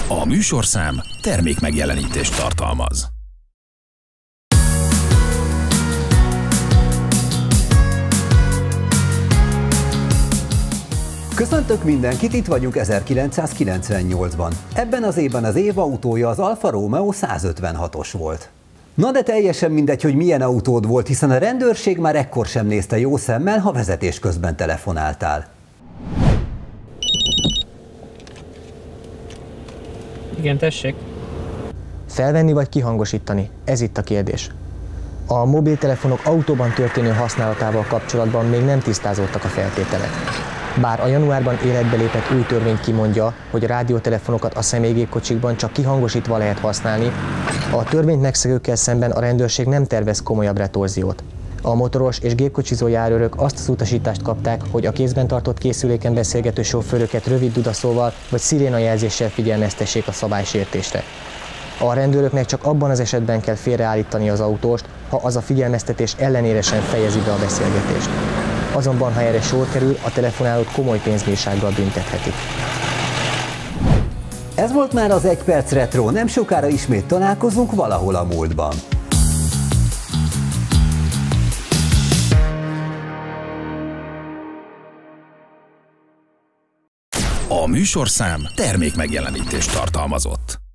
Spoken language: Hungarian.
A műsorszám termékmegjelenítést tartalmaz. Köszöntök mindenkit, itt vagyunk 1998-ban. Ebben az évben az év autója az Alfa Romeo 156-os volt. Na de teljesen mindegy, hogy milyen autód volt, hiszen a rendőrség már ekkor sem nézte jó szemmel, ha vezetés közben telefonáltál. Igen, tessék. Felvenni vagy kihangosítani? Ez itt a kérdés. A mobiltelefonok autóban történő használatával kapcsolatban még nem tisztázódtak a feltételek. Bár a januárban életbe lépett új törvény kimondja, hogy a rádiótelefonokat a személygépkocsikban csak kihangosítva lehet használni, a törvényt megszegőkkel szemben a rendőrség nem tervez komolyabb retorziót. A motoros és gépkocsizó járőrök azt az utasítást kapták, hogy a kézben tartott készüléken beszélgető sofőröket rövid dudaszóval vagy szirénajelzéssel figyelmeztessék a szabálysértésre. A rendőröknek csak abban az esetben kell félreállítani az autóst, ha az a figyelmeztetés ellenére sem fejezi be a beszélgetést. Azonban, ha erre sor kerül, a telefonálót komoly pénzbírsággal büntethetik. Ez volt már az 1 perc retro, nem sokára ismét találkozunk valahol a múltban. A műsorszám termékmegjelenítést tartalmazott.